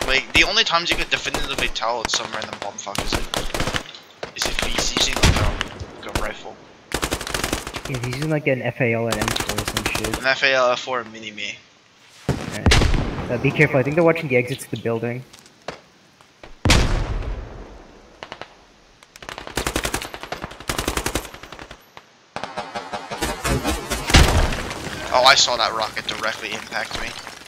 Like, the only times you could definitively tell it's some random bumfuck is if he's using like a rifle. Yeah, he's using like an FAL and M4 or some shit. An FAL F4 mini-me. Alright. Be careful, I think they're watching the exits to the building. Oh, I saw that rocket directly impact me.